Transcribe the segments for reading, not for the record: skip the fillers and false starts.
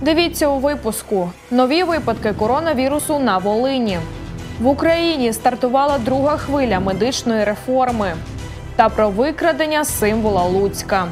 Дивіться у випуску. Нові випадки коронавірусу на Волині. В Україні стартувала друга хвиля медичної реформи. Та про викрадення символа Луцька.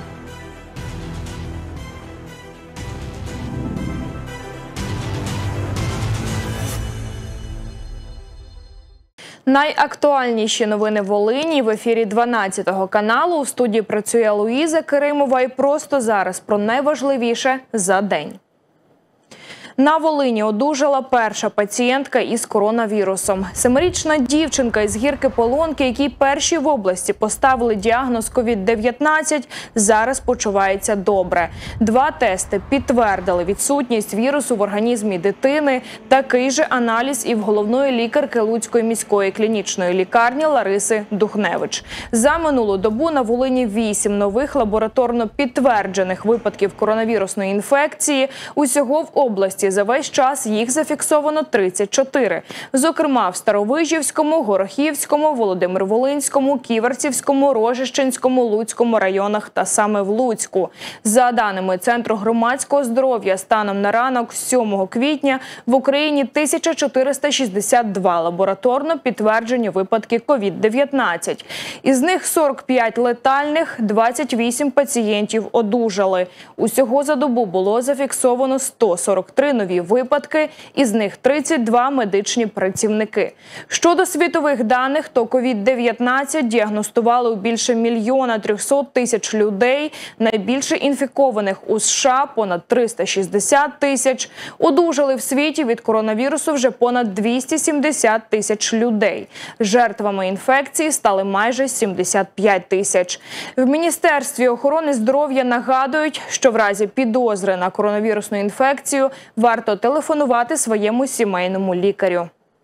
Найактуальніші новини Волині в ефірі 12-го каналу. У студії працює Луїза Киримова і просто зараз про найважливіше за день. На Волині одужала перша пацієнтка із коронавірусом. 7-річна дівчинка із Гірки-Полонки, якій перші в області поставили діагноз COVID-19, зараз почувається добре. 2 тести підтвердили відсутність вірусу в організмі дитини. Такий же аналіз і в головної лікарки Луцької міської клінічної лікарні Лариси Духневич. За минулу добу на Волині 8 нових лабораторно підтверджених випадків коронавірусної інфекції. Усього в області за весь час їх зафіксовано 34. Зокрема, в Старовижівському, Горохівському, Володимир-Волинському, Ківерцівському, Рожищенському, Луцькому районах та саме в Луцьку. За даними Центру громадського здоров'я, станом на ранок 7 квітня в Україні 1462 лабораторно підтверджені випадки COVID-19. Із них 45 летальних, 28 пацієнтів одужали. Усього за добу було зафіксовано 143 нові випадки, із них 32 медичні працівники. Щодо світових даних, то COVID-19 діагностували у більше 1 300 000 людей, найбільше інфікованих у США – понад 360 тисяч. Одужали в світі від коронавірусу вже понад 270 тисяч людей. Жертвами інфекції стали майже 75 тисяч. В Міністерстві охорони здоров'я нагадують, що в разі підозри на коронавірусну інфекцію варто телефонувати своєму сімейному лікарю.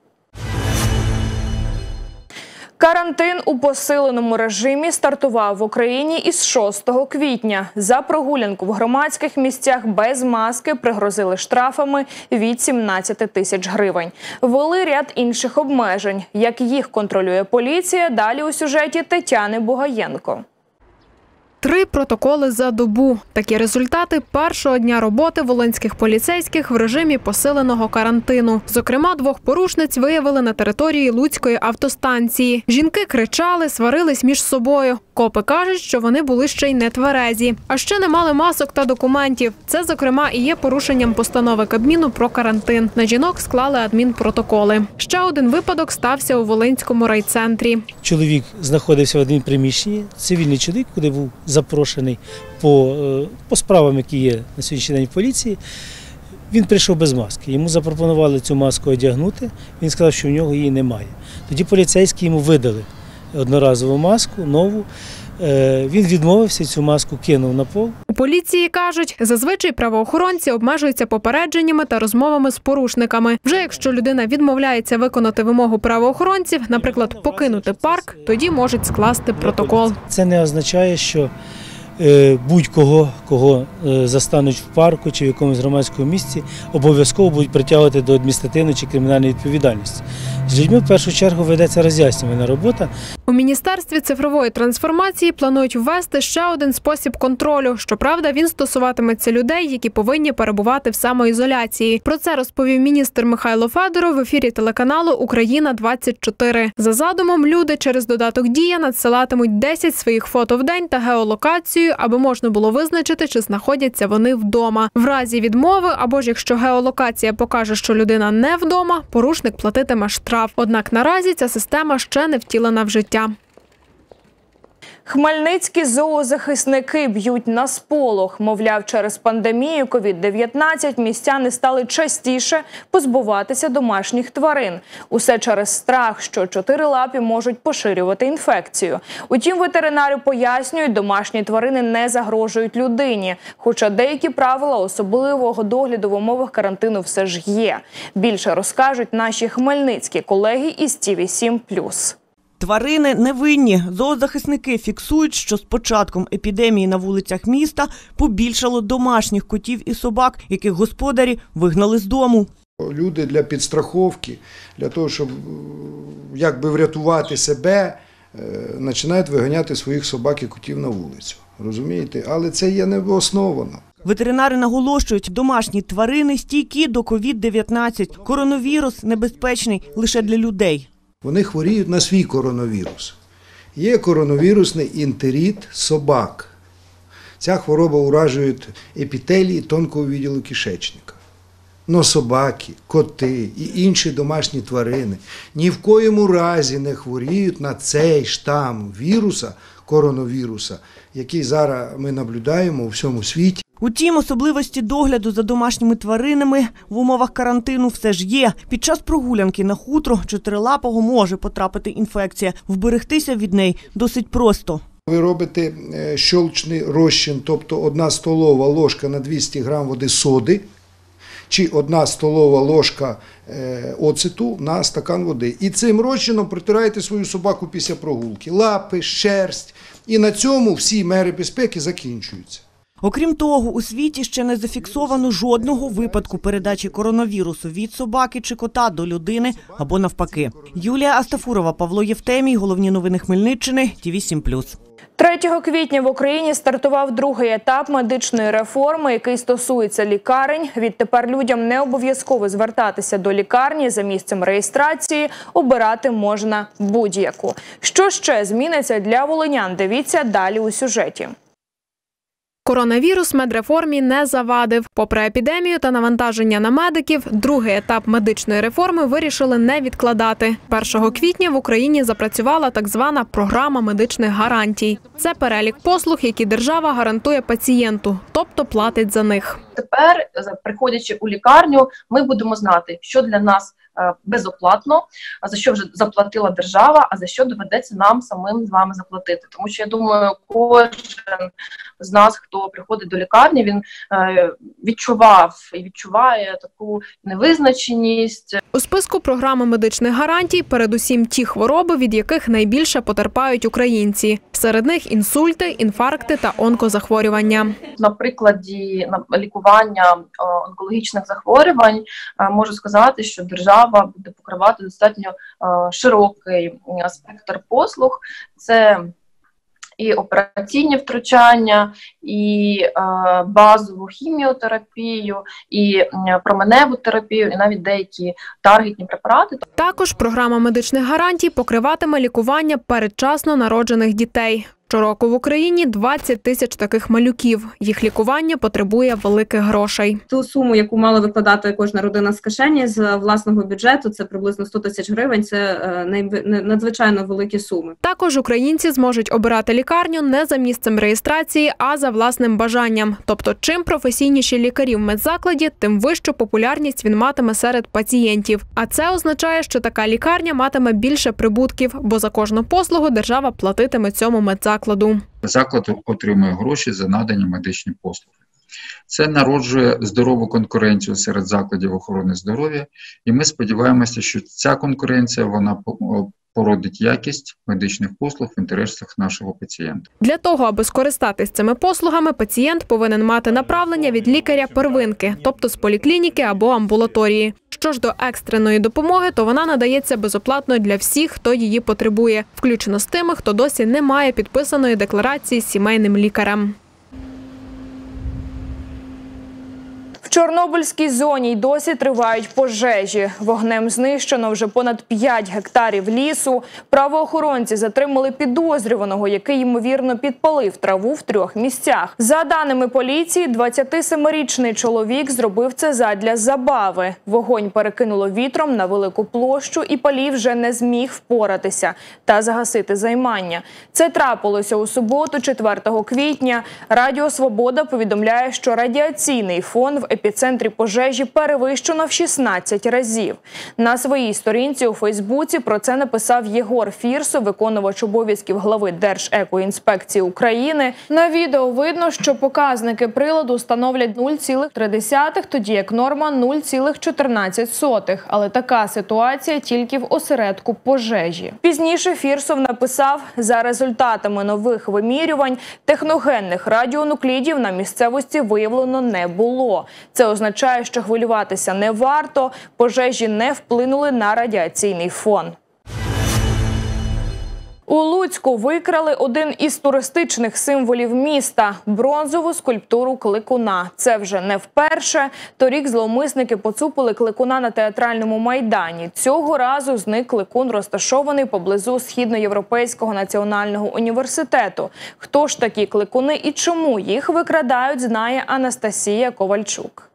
Карантин у посиленому режимі стартував в Україні із 6 квітня. За прогулянку в громадських місцях без маски пригрозили штрафами від 17 тисяч гривень. Ввели ряд інших обмежень. Як їх контролює поліція, далі у сюжеті Тетяни Бугаєнко. 3 протоколи за добу. Такі результати першого дня роботи волинських поліцейських в режимі посиленого карантину. Зокрема, 2 порушниць виявили на території Луцької автостанції. Жінки кричали, сварились між собою. Копи кажуть, що вони були ще й нетверезі. А ще не мали масок та документів. Це, зокрема, і є порушенням постанови Кабміну про карантин. На жінок склали адмінпротоколи. Ще один випадок стався у Волинському райцентрі. Чоловік знаходився в адмінприміщенні, цивільний чоловік, куди був запрошений по справам, які є на сьогоднішній день в поліції. Він прийшов без маски. Йому запропонували цю маску одягнути. Він сказав, що в нього її немає. Тоді поліцейські йому видали одноразову маску, нову. Він відмовився, цю маску кинув на пол. У поліції кажуть, зазвичай правоохоронці обмежуються попередженнями та розмовами з порушниками. Вже якщо людина відмовляється виконати вимогу правоохоронців, наприклад, покинути парк, тоді можуть скласти протокол. Це не означає, що будь-кого, кого застануть в парку чи в якомусь громадському місці, обов'язково будуть притягувати до адміністративної чи кримінальної відповідальності. З людьми в першу чергу ведеться роз'яснювальна робота. У Міністерстві цифрової трансформації планують ввести ще один спосіб контролю. Щоправда, він стосуватиметься людей, які повинні перебувати в самоізоляції. Про це розповів міністр Михайло Федоров в ефірі телеканалу «Україна-24». За задумом, люди через додаток «Дія» надсилатимуть 10 своїх фото в день та геолокацію, аби можна було визначити, чи знаходяться вони вдома. В разі відмови, або ж якщо геолокація покаже, що людина не вдома, порушник платитиме штраф. Однак наразі ця система ще не втілена в життя. Хмельницькі зоозахисники б'ють на сполох. Мовляв, через пандемію COVID-19 містяни стали частіше позбуватися домашніх тварин. Усе через страх, що чотирилапі можуть поширювати інфекцію. Утім, ветеринари пояснюють, домашні тварини не загрожують людині. Хоча деякі правила особливого догляду в умовах карантину все ж є. Більше розкажуть наші хмельницькі колеги із ТІВІ7+. Тварини невинні. Зоозахисники фіксують, що з початком епідемії на вулицях міста побільшало домашніх котів і собак, яких господарі вигнали з дому. Люди для підстраховки, для того, щоб якби врятувати себе, починають виганяти своїх собак і котів на вулицю. Розумієте? Але це є необосновано. Ветеринари наголошують, домашні тварини стійкі до COVID-19. Коронавірус небезпечний лише для людей. Вони хворіють на свій коронавірус. Є коронавірусний ентерит собак. Ця хвороба уражує епітелії тонкого відділу кишечника. Но собаки, коти і інші домашні тварини ні в коєму разі не хворіють на цей штам віруса, коронавіруса, який зараз ми наблюдаємо у всьому світі. Утім, особливості догляду за домашніми тваринами в умовах карантину все ж є. Під час прогулянки на хутро чотирилапого може потрапити інфекція. Вберегтися від неї досить просто. Ви робите щолочний розчин, тобто 1 столова ложка на 200 грам води соди, чи 1 столова ложка оцету на стакан води. І цим розчином протираєте свою собаку після прогулки. Лапи, шерсть. І на цьому всі мери безпеки закінчуються. Окрім того, у світі ще не зафіксовано жодного випадку передачі коронавірусу від собаки чи кота до людини або навпаки. Юлія Астафурова, Павло Євтемій. Головні новини Хмельниччини. ТВ7+. 3 квітня в Україні стартував другий етап медичної реформи, який стосується лікарень. Відтепер людям не обов'язково звертатися до лікарні за місцем реєстрації, обирати можна будь-яку. Що ще зміниться для волинян? Дивіться далі у сюжеті. Коронавірус медреформі не завадив. Попри епідемію та навантаження на медиків, другий етап медичної реформи вирішили не відкладати. 1 квітня в Україні запрацювала так звана програма медичних гарантій. Це перелік послуг, які держава гарантує пацієнту, тобто платить за них. Тепер, приходячи у лікарню, ми будемо знати, що для нас безоплатно, за що вже заплатила держава, а за що доведеться нам самим з вами заплатити. Тому що, я думаю, кожен з нас, хто приходить до лікарні, він відчував і відчуває таку невизначеність. У списку програми медичних гарантій передусім ті хвороби, від яких найбільше потерпають українці. Серед них інсульти, інфаркти та онкозахворювання. На прикладі лікування онкологічних захворювань можу сказати, що держава буде покривати достатньо широкий спектр послуг. Це і операційні втручання, і базову хіміотерапію, і променеву терапію, і навіть деякі таргетні препарати. Також програма медичних гарантій покриватиме лікування передчасно народжених дітей. Щороку в Україні 20 тисяч таких малюків. Їх лікування потребує великих грошей. Ту суму, яку мала викладати кожна родина з кишені, з власного бюджету, це приблизно 100 тисяч гривень, це надзвичайно великі суми. Також українці зможуть обирати лікарню не за місцем реєстрації, а за власним бажанням. Тобто, чим професійніші лікарі в медзакладі, тим вищу популярність він матиме серед пацієнтів. А це означає, що така лікарня матиме більше прибутків, бо за кожну послугу держава платитиме цьому медзакладу. Заклад отримує гроші за надані медичні послуги. Це народжує здорову конкуренцію серед закладів охорони здоров'я, і ми сподіваємося, що ця конкуренція вона породить якість медичних послуг в інтересах нашого пацієнта. Для того, аби скористатись цими послугами, пацієнт повинен мати направлення від лікаря первинки, тобто з поліклініки або амбулаторії. Що ж до екстреної допомоги, то вона надається безоплатно для всіх, хто її потребує, включно з тими, хто досі не має підписаної декларації з сімейним лікарем. В Чорнобильській зоні й досі тривають пожежі. Вогнем знищено вже понад 5 гектарів лісу. Правоохоронці затримали підозрюваного, який, ймовірно, підпалив траву в 3 місцях. За даними поліції, 27-річний чоловік зробив це задля забави. Вогонь перекинуло вітром на велику площу, і палій вже не зміг впоратися та загасити займання. Це трапилося у суботу, 4 квітня. Радіо «Свобода» повідомляє, що радіаційний фон в епіцентрі пожежі перевищено в 16 разів. На своїй сторінці у Фейсбуці про це написав Єгор Фірсов, виконувач обов'язків глави Держекоінспекції України. На відео видно, що показники приладу становлять 0,3, тоді як норма 0,14. Але така ситуація тільки в осередку пожежі. Пізніше Фірсов написав, за результатами нових вимірювань техногенних радіонуклідів на місцевості виявлено не було. Це означає, що хвилюватися не варто, пожежі не вплинули на радіаційний фон. У Луцьку викрали один із туристичних символів міста – бронзову скульптуру Кликуна. Це вже не вперше. Торік зловмисники поцупили Кликуна на Театральному майдані. Цього разу зник Кликун, розташований поблизу Східноєвропейського національного університету. Хто ж такі Кликуни і чому їх викрадають, знає Анастасія Ковальчук.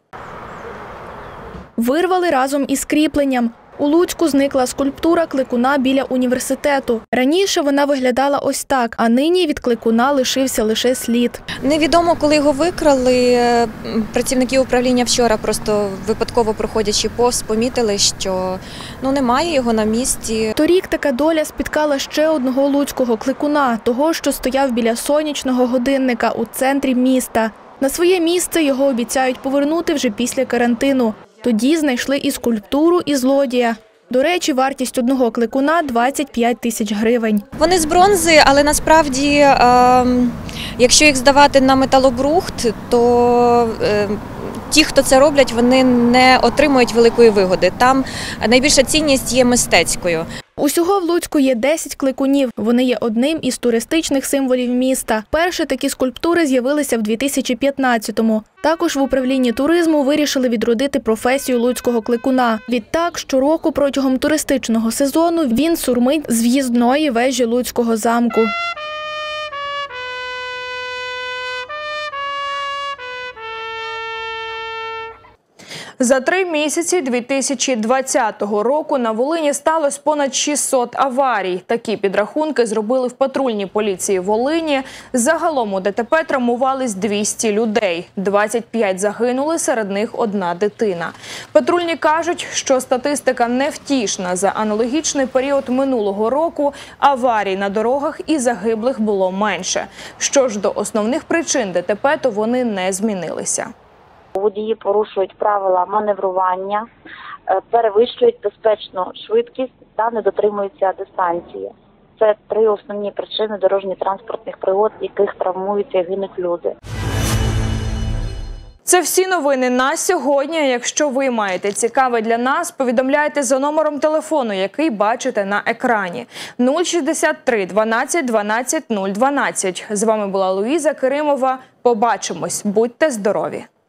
Вирвали разом із кріпленням. У Луцьку зникла скульптура Кликуна біля університету. Раніше вона виглядала ось так, а нині від Кликуна лишився лише слід. Невідомо, коли його викрали. Працівники управління вчора, просто випадково проходячи повз, помітили, що немає його на місці. Торік така доля спіткала ще одного луцького Кликуна, того, що стояв біля сонячного годинника у центрі міста. На своє місце його обіцяють повернути вже після карантину. Тоді знайшли і скульптуру, і злодія. До речі, вартість одного Кликуна – 25 тисяч гривень. Вони з бронзи, але насправді, якщо їх здавати на металобрухт, то ті, хто це роблять, вони не отримують великої вигоди. Там найбільша цінність є мистецькою. Усього в Луцьку є 10 кликунів. Вони є одним із туристичних символів міста. Перші такі скульптури з'явилися в 2015-му. Також в управлінні туризму вирішили відродити професію луцького кликуна. Відтак, щороку протягом туристичного сезону він сурмить з в'їзної вежі Луцького замку. За 3 місяці 2020 року на Волині сталося понад 600 аварій. Такі підрахунки зробили в патрульній поліції Волині. Загалом у ДТП травмувались 200 людей. 25 загинули, серед них 1 дитина. Патрульні кажуть, що статистика невтішна. За аналогічний період минулого року аварій на дорогах і загиблих було менше. Що ж до основних причин ДТП, то вони не змінилися. Водії порушують правила маневрування, перевищують безпечну швидкість та не дотримуються дистанції. Це 3 основні причини дорожньо-транспортних пригод, в яких травмуються і гинуть люди. Це всі новини на сьогодні. Якщо ви маєте цікаве для нас, повідомляйте за номером телефону, який бачите на екрані. 063 12 12 012. З вами була Луїза Киримова. Побачимось. Будьте здорові!